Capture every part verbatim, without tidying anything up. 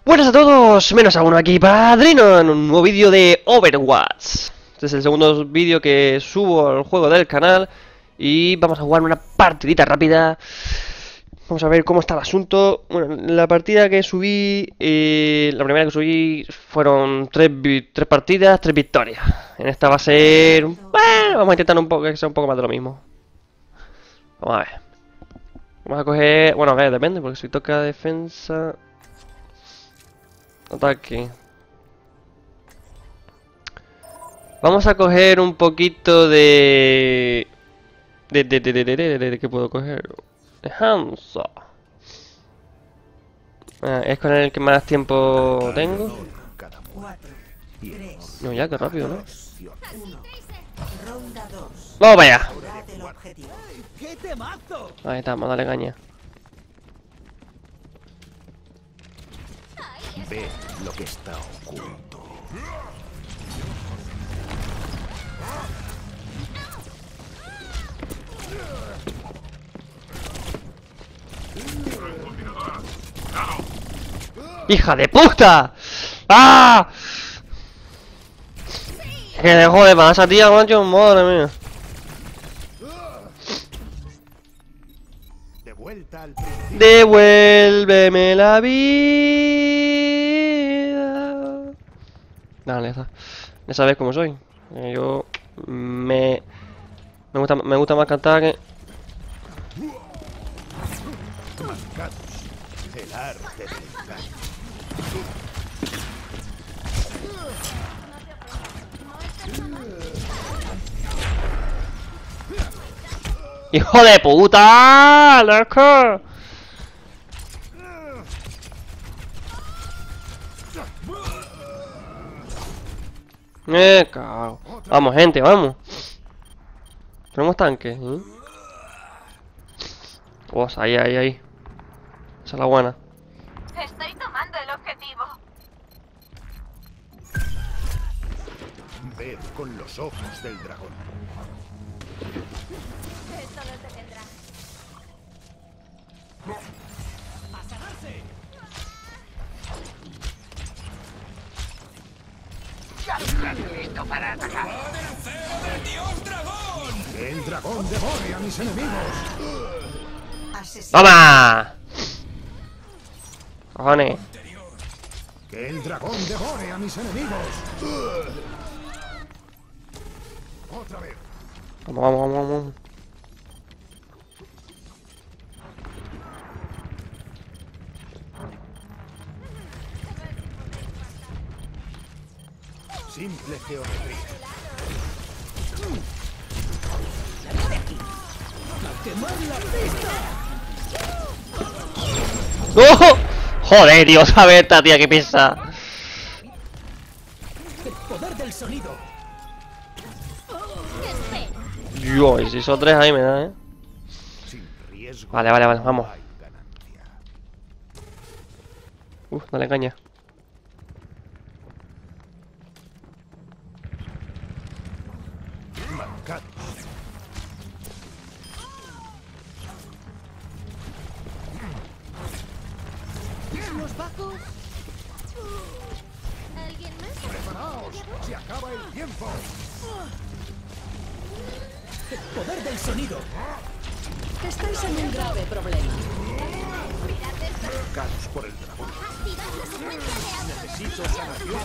Buenas a todos, menos a uno aquí, Padrino, en un nuevo vídeo de Overwatch. Este es el segundo vídeo que subo al juego del canal y vamos a jugar una partidita rápida. Vamos a ver cómo está el asunto. Bueno, la partida que subí, eh, la primera que subí fueron tres, tres partidas, tres victorias. En esta va a ser... Bueno, vamos a intentar un poco, que sea un poco más de lo mismo. Vamos a ver. Vamos a coger... Bueno, a ver, depende, porque si toca defensa... Ataque. Vamos a coger un poquito de... De... De... De... De... De... De... de, de ¿qué puedo coger? De Hanzo. Ah, es con el que más tiempo tengo. No, ya, que rápido, ¿no? ¡Vamos para allá! Ahí está, vamos a darle caña. Ve lo que está oculto. ¡Hija de puta! ¡Ah! Que dejo de más a tía, macho, madre mía. De vuelta al principio. Devuélveme la vida. Dale, esa. Ya sabes cómo soy. Eh, Yo me me gusta me gusta más cantar que Marcados. El arte del engaño. ¡hijo de puta! ¡Loco! Me cago. Vamos, gente, vamos. Tenemos tanques, ¿eh? Pues ahí, ahí, ahí. Esa es la buena. Estoy tomando el objetivo. Ved con los ojos del dragón. Esto no te tendrá. ¡Listo para atacar! ¡Que el dragón devore a mis enemigos! ¡Toma! Cojones. ¡Que el dragón devore a mis enemigos! Otra vez. Vamos, vamos, vamos, vamos. Simple geometría. ¡Oh! Joder, Dios, a ver esta tía que pesa. El poder del sonido. Dios, si son tres ahí me da, eh. Sin riesgo. Vale, vale, vale, vamos. no hay ganancia. Uf, dale caña. Marcados. ¿Los bajos? ¿Alguien más? Preparaos. Se acaba el tiempo. El poder del sonido. Estáis en un grave problema. Marcados por el dragón. Activad la secuencia de auto. Necesito sanación.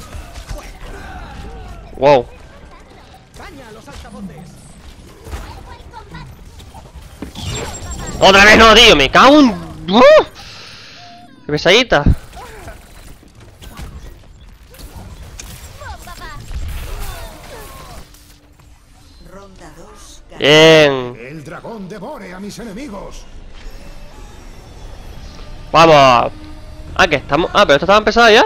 Wow. ¡Caña a los altavoces! ¡Otra vez no, tío! ¡Me cago en... ¡Uh! ¡Qué pesadita! Ronda dos. Bien. ¡Que el dragón devore a mis enemigos! Vamos. Ah, que estamos... Ah, pero esto estaba empezado ya.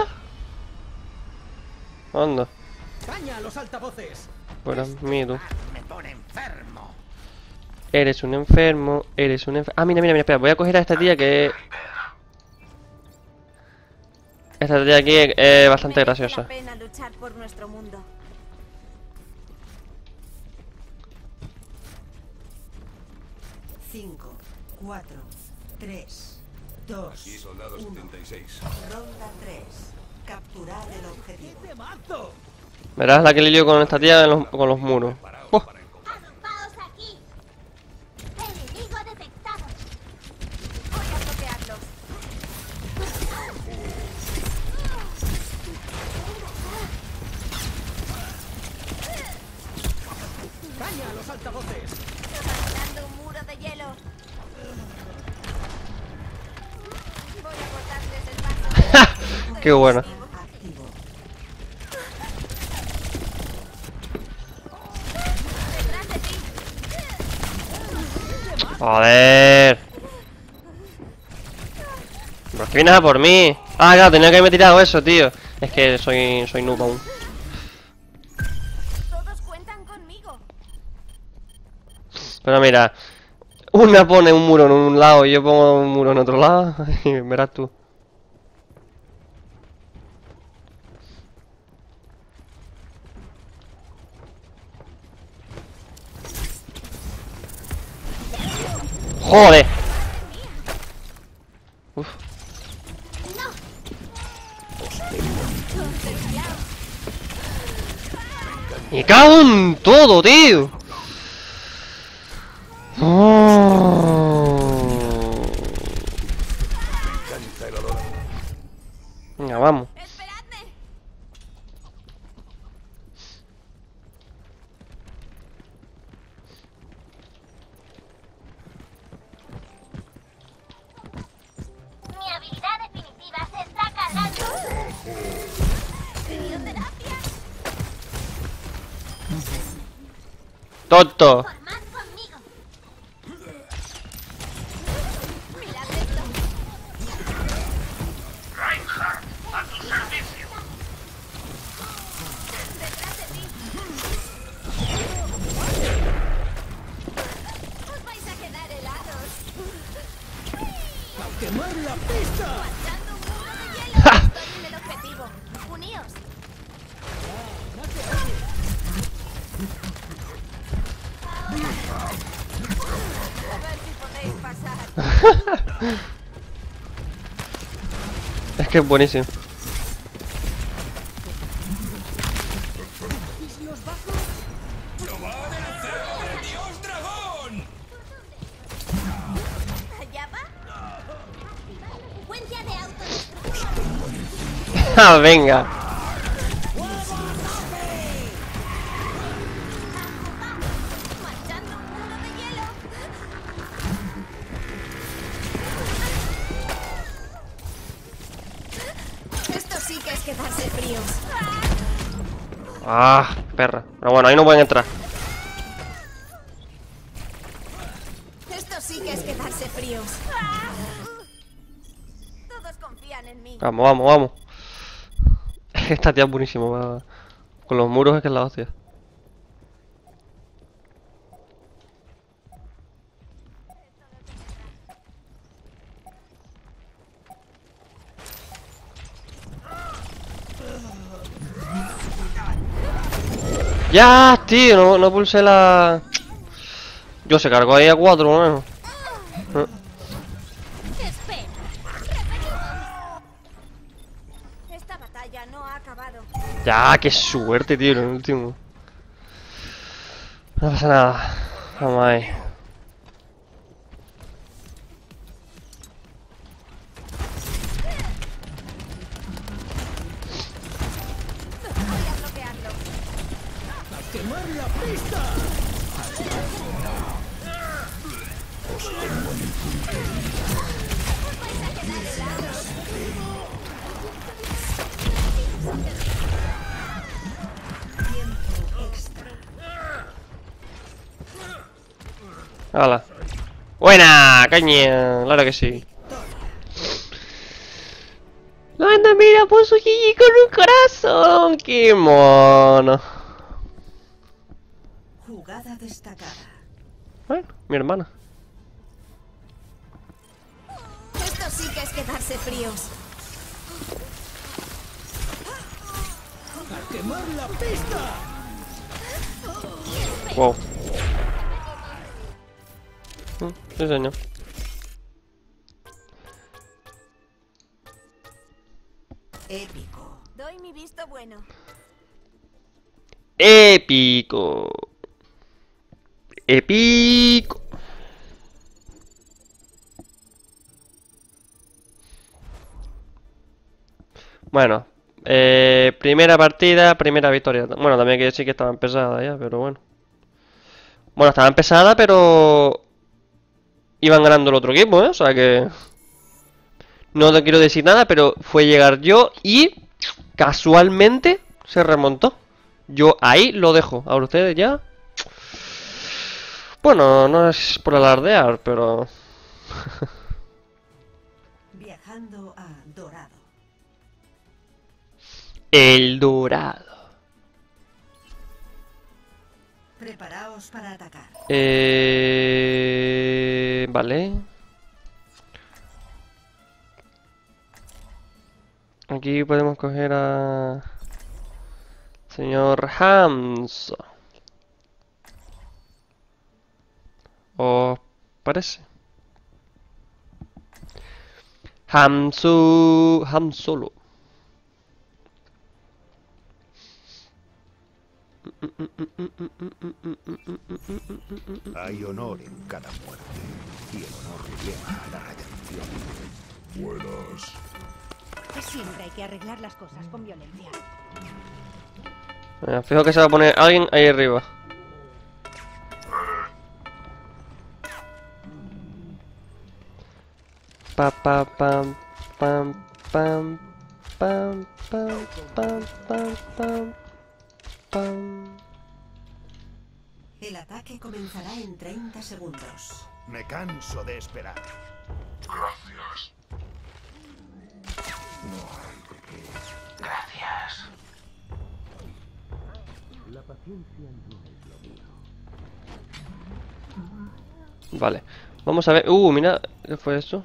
Anda. ¡Caña a los altavoces! Fuera mí, tú. Me pone enfermo. Eres un enfermo, eres un enfermo. Ah, mira, mira, mira, espera, voy a coger a esta tía que... Esta tía aquí es eh, bastante Merece graciosa. la pena luchar por nuestro mundo. cinco, cuatro, tres, dos. Y soldado setenta y seis. Ronda tres. Capturar el objetivo. Verás la que le lío con esta tía en los- con los muros. Oh, ¡Agrupaos aquí! ¡Enemigo detectado! Voy a bloquearlos. ¡Caña a los altavoces! Imaginando un muro de hielo. Voy a cortarles el paso. qué buena. Activo. Detrás de ti. Joder. ¿Por qué vienes a por mí? Ah, claro, tenía que haberme tirado eso, tío. Es que soy, soy noob aún. Todos cuentan conmigo. Pero mira, una pone un muro en un lado y yo pongo un muro en otro lado. Y verás tú. Joder. Uf. Me cago en todo, tío. Oh. Venga, vamos. ¡Esperadme! Mi habilidad definitiva se está cargando. Crioterapia. Tonto. Formad conmigo. Mirad esto. Detrás de ti. Os vais a quedar helados. ¡A quemar la pista! Marchando un muro de hielo. Estoy en el objetivo. Uníos. A ver si podéis pasar. Es que es buenísimo. ¿Allá va? Secuencia de autodestrucción. Ah, venga. Marchando un muro de hielo. Esto sí que es quedarse fríos. Ah, perra. Pero bueno, ahí no pueden entrar. Esto sí que es quedarse fríos. Todos confían en mí. Vamos, vamos, vamos. Esta tía es buenísima. va. Con los muros es que es la hostia. Ya, tío, no, no pulsé la... Yo se cargó ahí a cuatro, o menos. Espera. Repetimos. Esta batalla no ha acabado. Ya, qué suerte, tío, en el último. No pasa nada. Vamos ahí. Voy a bloquearlo. ¡A quemar la pista! Hala. Buena, caña. Claro que sí. Anda, mira, puso Gigi con un corazón. Qué mono. Jugada destacada. Bueno, mi hermana. Esto sí que es quedarse fríos. ¡A quemar la pista! Wow. Mm, sí, señor. Épico. Doy mi visto bueno. Épico. Épico. Bueno, eh, primera partida, primera victoria. Bueno, también hay que decir que estaba empezada ya, pero bueno. Bueno, estaba empezada, pero iban ganando el otro equipo, ¿eh? O sea que no te quiero decir nada, pero fue llegar yo y casualmente se remontó. Yo ahí lo dejo. Ahora ustedes ya. Bueno, no es por alardear, pero Viajando a Dorado. El Dorado. Preparaos para atacar. Eh... Vale. Aquí podemos coger a... Señor Hamso. ¿Os parece? Hamsu... Ham Solo. Hay honor en cada muerte, y el honor lleva a la redención. Buenas. Siempre hay que arreglar las cosas con violencia. Venga, fijo que se va a poner alguien ahí arriba. Pa pa pam pam pam pam pam pam pam pam pam. El ataque comenzará en treinta segundos. Me canso de esperar. Gracias. Gracias. Vale, vamos a ver. Uh, mira, ¿qué fue esto?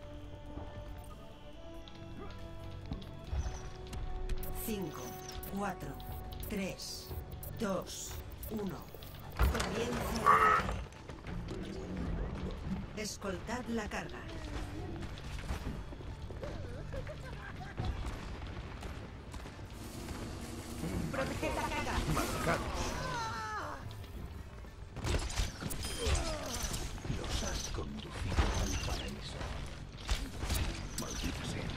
cinco, cuatro, tres, dos, uno. Comienza el ataque. Escoltad la carga. Proteged la carga. Marcados. Los has conducido al paraíso. Maldita sea.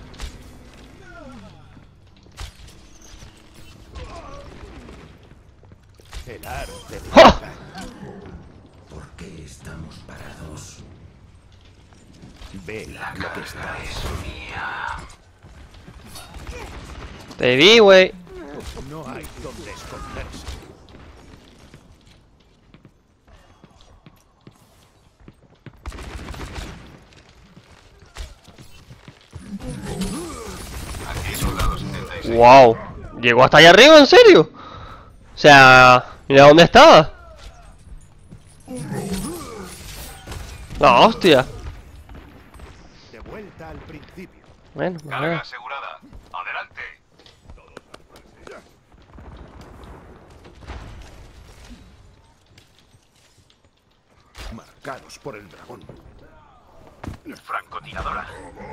El arte de... ¡Ja! ¿Por qué estamos parados? Ve lo que está. Te vi, güey. No hay donde esconderse. Wow, llegó hasta allá arriba, ¿en serio? O sea, mira dónde estaba. La hostia. De vuelta al principio. Bueno, a ver. asegurada. Adelante. Marcados por el dragón. Francotiradora.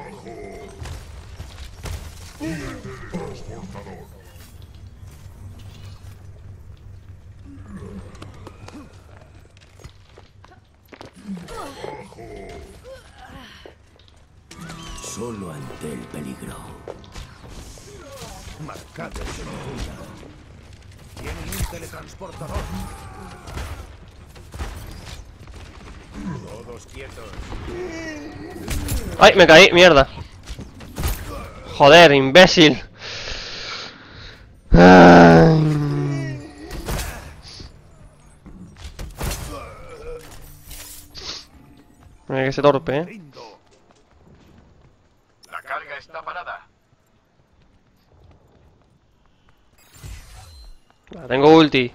Solo ante el peligro. Marcados en ningún lado. Tienen un teletransportador. Todos quietos. ¡Ay, me caí! ¡Mierda! Joder, imbécil. Ay. Mira que se torpe, eh. Rindo. La carga está parada. Ah, tengo ulti.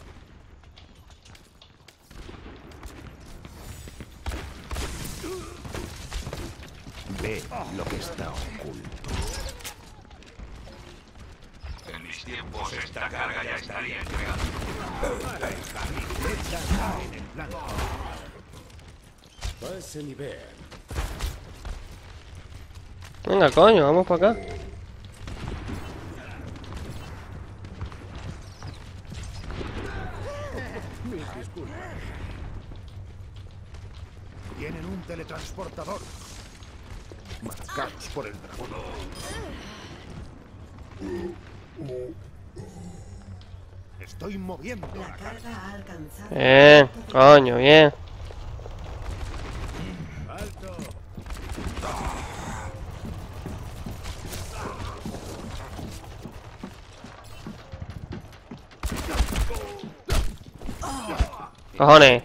Ve lo que está oculto. En mis tiempos esta carga ya estaría entregada. Está en el plan. Pasen y vean. Venga, coño, vamos para acá. Mis disculpas. Tienen un teletransportador. Marcados por el dragón. Estoy moviendo La la carga. carga ha alcanzado. Bien, coño, bien. ¡Alto! Cojones.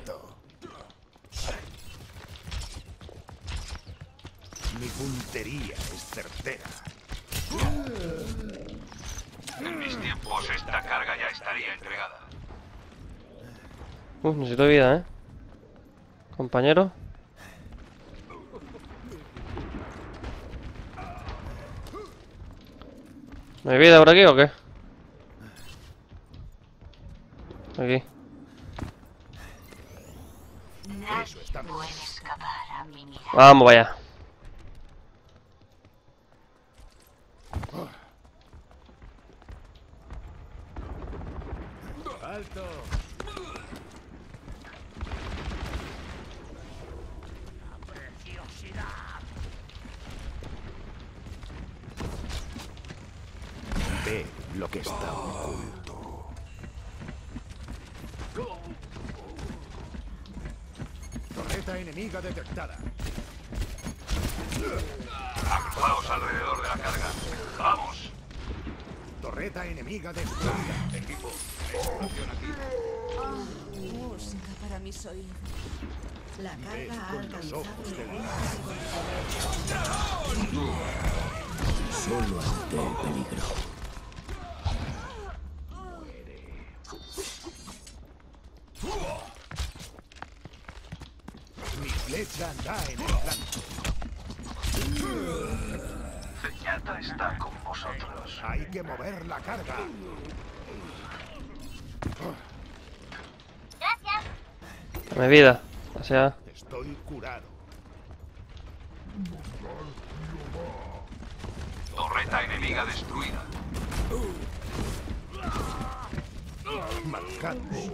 Mi puntería es certera. En mis tiempos esta carga ya estaría entregada. Uf, necesito vida, ¿eh? Compañero. ¿No hay vida por aquí o qué? Aquí. Eso está bien. Vamos, vaya. ¡Alto! Ve lo que está oculto. Torreta enemiga detectada. Agrupaos alrededor de la carga. ¡Vamos! Torreta enemiga destruida. Equipo, exploración aquí. Música para mis oídos. La Ve carga ha con los alcanzado ojos el del Solo ante el peligro. Mi flecha da en el flanco. Zenyatta está con vosotros. Hay que mover la carga. Gracias. Dame vida. O sea, Estoy curado. Torreta enemiga destruida. Marcados.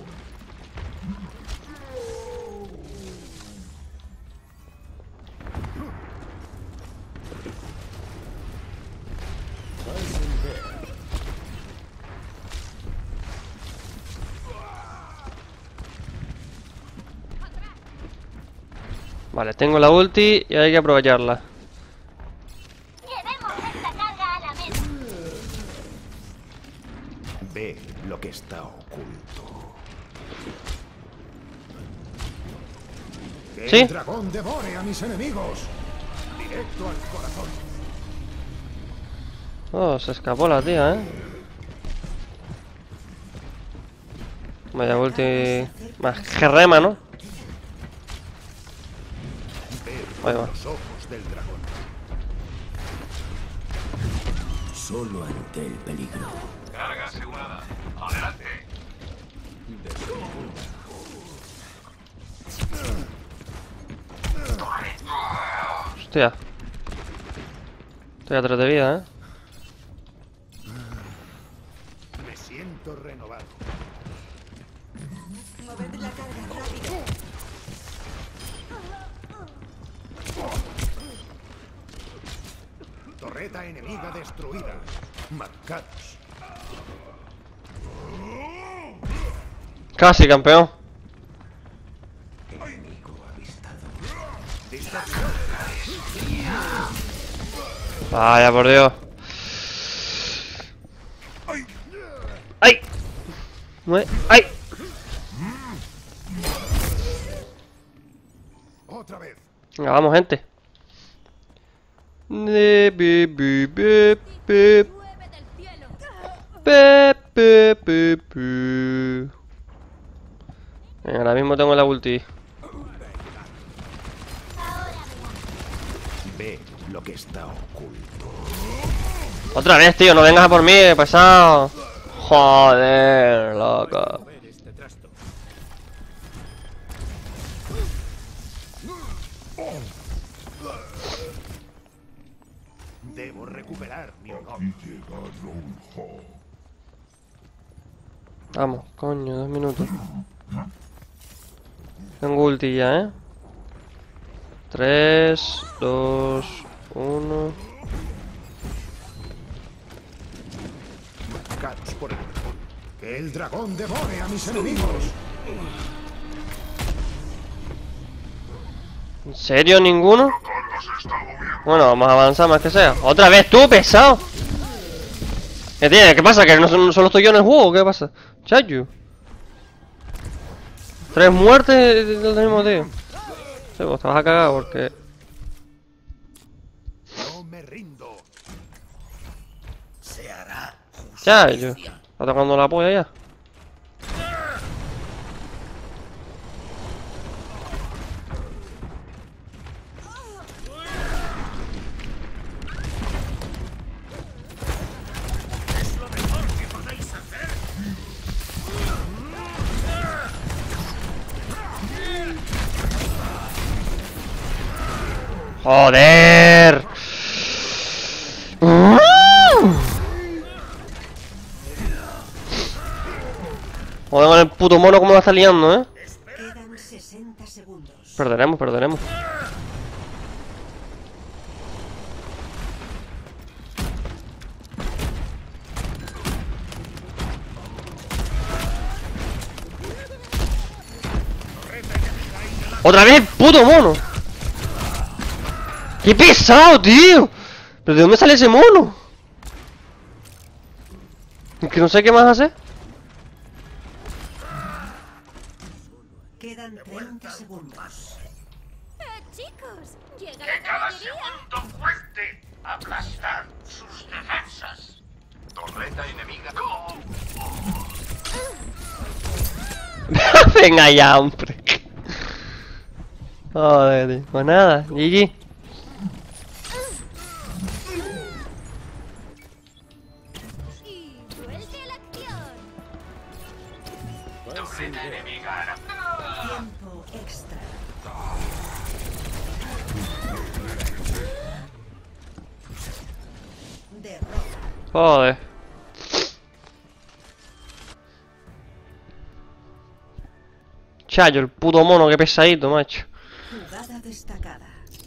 vale, tengo la ulti y hay que aprovecharla. Llevemos esta carga a la mesa. Ve lo que está oculto. Que ¿Sí? el dragón devore a mis enemigos. Directo al corazón. Oh, se escapó la tía, ¿eh? Vaya ulti más gerrema, ¿no? Ve Ahí con va. los ojos del dragón. Solo ante el peligro. Carga asegurada. Adelante. Hostia. Estoy atrás de vida, ¿eh? Me siento renovado. Moved la carga rápido. Torreta enemiga destruida. Marcados. Casi, campeón. Distracción. Vaya, por Dios. ¡Ay! Mue- ¡Ay! Otra vez. Venga, vamos, gente. De bi, bi, bi, bi. Llueve del cielo. Pe, pe, pe, pe. Venga, ahora mismo tengo la ulti. Ve lo que está oculto. Otra vez, tío, no vengas a por mí, pesado. Joder, loco. Ver este trasto. Debo recuperar mi honor. Vamos, coño, dos minutos. Tengo ulti ya, ¿eh? tres, dos, uno. Marcados por el dragón. Que el dragón devore a mis enemigos. ¿En serio ninguno? Bueno, vamos a avanzar más que sea. ¡Otra vez tú, pesado! ¿Qué tiene? ¿Qué pasa? ¿Que no, no solo estoy yo en el juego? ¿Qué pasa? Chayu. Tres muertes del mismo tío. Sí, pues te vas a cagar porque... No me rindo. Se hará Chayu. Está tocando la polla ya. ¡Joder! Joder con el puto mono como la está liando, ¿eh? Quedan sesenta segundos. Perderemos, perderemos. ¡Otra vez, puto mono! ¡Qué pesado, tío! ¿Pero de dónde sale ese mono? Es que no sé qué más hacer. Quedan treinta segundos. Eh, chicos, llega Que la cada caballería. segundo cueste. Aplastar sus defensas. Torreta enemiga. Venga ya, hombre. Joder, tío. Pues nada, G G. Y vuelve a la acción. Torreta enemiga. Tiempo extra. Derrota. Joder. Chayo, el puto mono, qué pesadito, macho. Jugada destacada.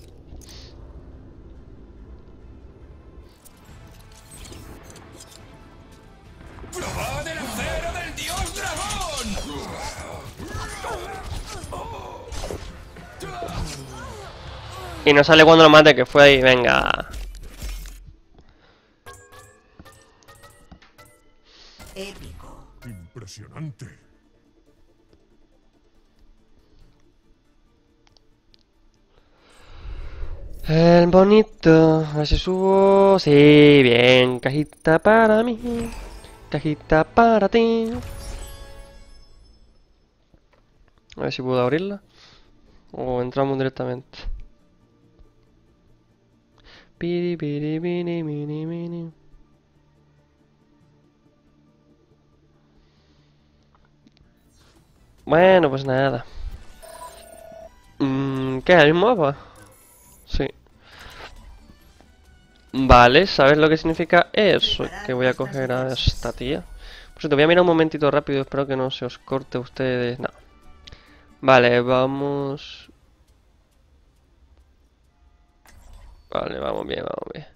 ¡Probad el acero del dios dragón! Y no sale cuando lo mate, que fue ahí, venga. Épico. Impresionante. El bonito, a ver si subo. Sí, bien, cajita para mí. Cajita para ti. A ver si puedo abrirla. O entramos directamente. Piri, piri, piri, mini, mini. Bueno, pues nada. Mm, ¿Qué es el mismo mapa? Sí. Vale, ¿sabes lo que significa eso? Que voy a coger a esta tía. Pues te voy a mirar un momentito rápido, espero que no se os corte a ustedes. No. Vale, vamos. Vale, vamos bien, vamos bien.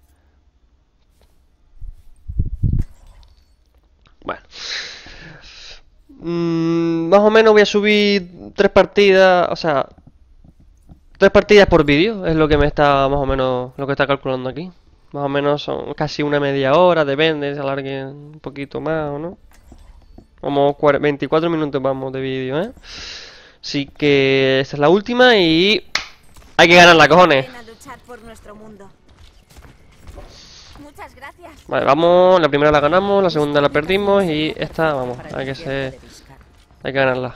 Bueno. Mm, más o menos voy a subir tres partidas, o sea, tres partidas por vídeo, es lo que me está más o menos, lo que está calculando aquí. Más o menos son casi una media hora, depende, se alargue un poquito más o no. Como veinticuatro minutos vamos de vídeo, ¿eh? Así que esta es la última y hay que ganarla, cojones. Ven a luchar por nuestro mundo. Muchas gracias. Vale, vamos, la primera la ganamos, la segunda la perdimos y esta, vamos, hay que ser, hay que ganarla.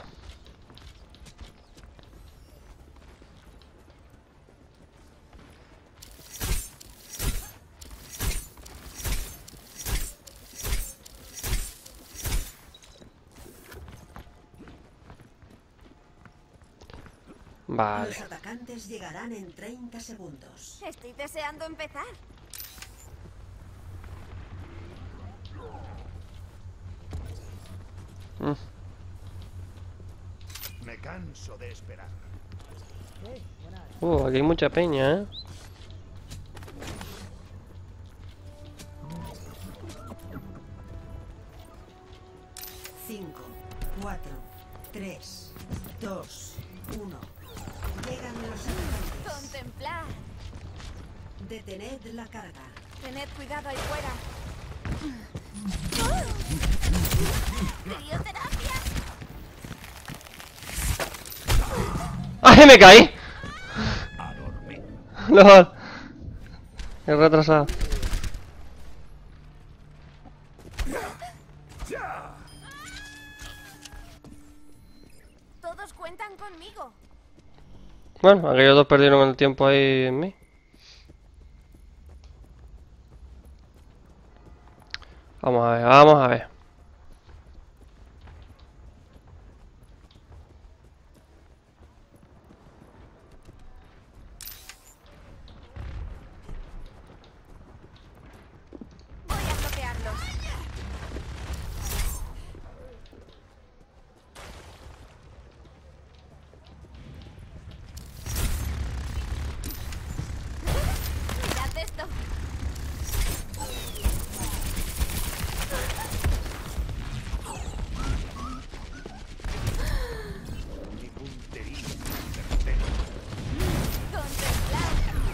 Vale. Los atacantes llegarán en treinta segundos. Estoy deseando empezar. Mm. Me canso de esperar. Uh, aquí hay mucha peña, ¿eh? cinco, cuatro, tres, dos, uno. Llegan los atacantes. Contemplar. Detened la carga. Tened cuidado ahí fuera. Crioterapia. ¡Ay, me caí! A dormir. No. He retrasado. Todos cuentan conmigo. Bueno, aquellos dos perdieron el tiempo ahí en mí. Vamos a ver, vamos a ver. Voy a bloquearlos. Mirad esto. Mi puntería certero. Contemplar.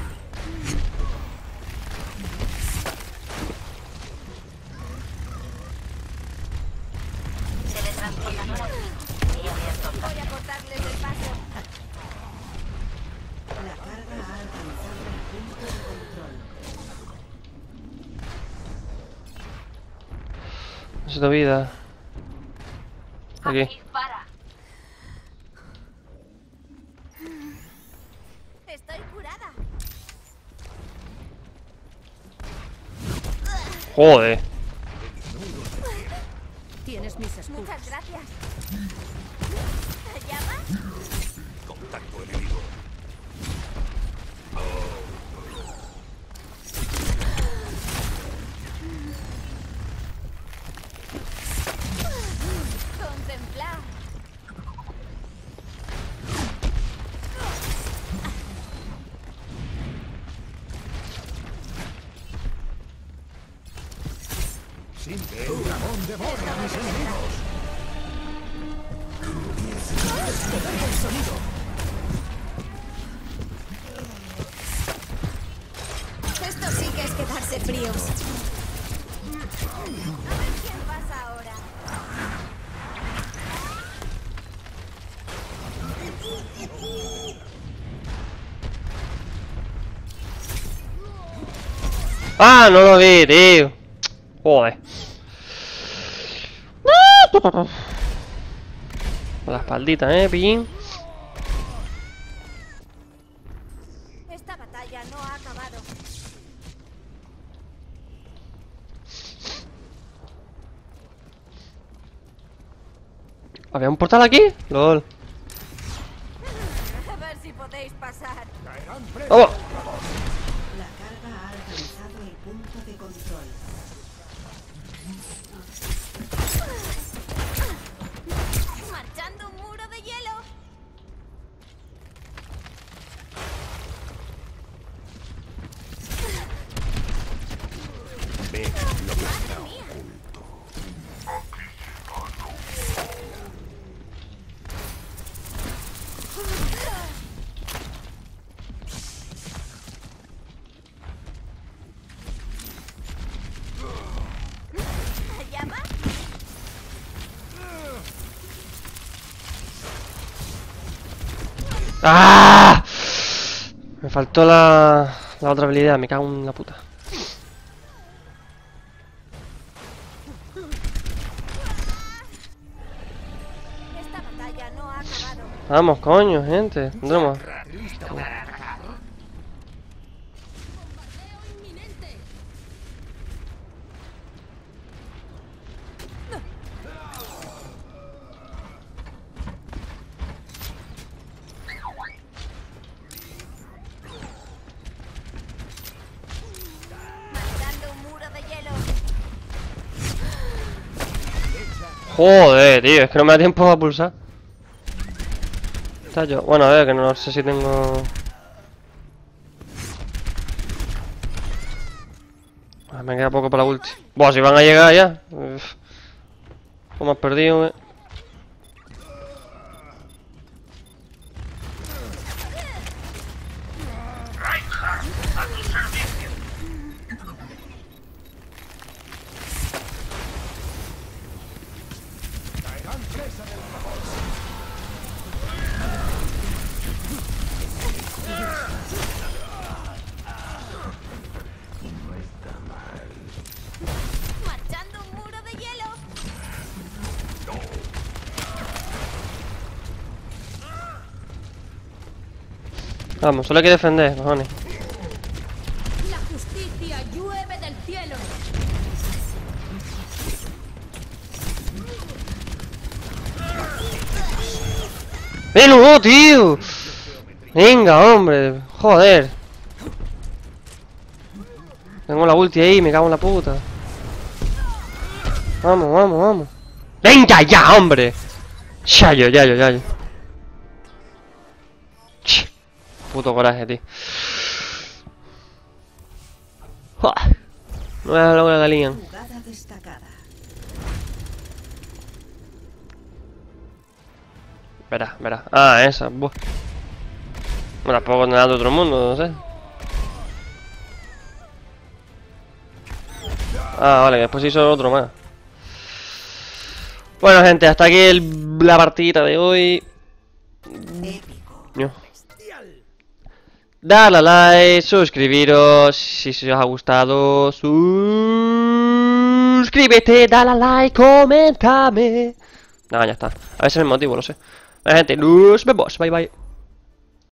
Voy a cortarles el paso. La carga ha alcanzado el punto de control. Necesito vida. Aquí. Dispara. Estoy curada. Joder. Tienes mis escudos. Muchas gracias. ¿Llama? Contacto enemigo. Contemplar. Sin que el dragón devore a mis enemigos. Esto sí que es quedarse fríos. A ver quién pasa ahora. ¡Ah! No lo vi, tío. Joder. Con la espaldita, eh, pillín. Esta batalla no ha acabado. ¿Había un portal aquí? LOL. A ver si podéis pasar. Caerán presos. ¡Vamos! La carga ha alcanzado el punto de control. Marchando un muro de hielo. Ve lo que está oculto. ¿Llama? ¡Ah! Me faltó la, la otra habilidad, me cago en la puta. Esta batalla no ha acabado. Vamos, coño, gente. Tendremos. ¿Listo para atacar? Marchando un muro de hielo. Joder, tío, es que no me da tiempo a pulsar. Está yo. Bueno, a ver, que no sé si tengo... Ah, me queda poco para la ulti. Buah, si van a llegar ya. Uf. ¿Cómo has perdido, eh? Marchando un muro de hielo. Vamos, solo hay que defender, cojones. La justicia llueve del cielo. ¡Velo, tío! Venga, hombre. Joder. Tengo la ulti ahí, me cago en la puta. Vamos, vamos, vamos. ¡Venga ya, hombre! Yayo, yayo, yayo. Ch, puto coraje, tío. Joder. No es lo que la lían. Jugada destacada. Verá, verá. Ah, esa. Buah. No la puedo condenar de otro mundo, no sé. Ah, vale, después hizo otro más. Bueno, gente, hasta aquí el, la partida de hoy. Épico. No. Dale a like, suscribiros si se os ha gustado. Suscríbete, dale a like, coméntame. Nada, ya está. A ver si es el motivo, lo sé. Bueno, gente, nos vemos. Bye bye.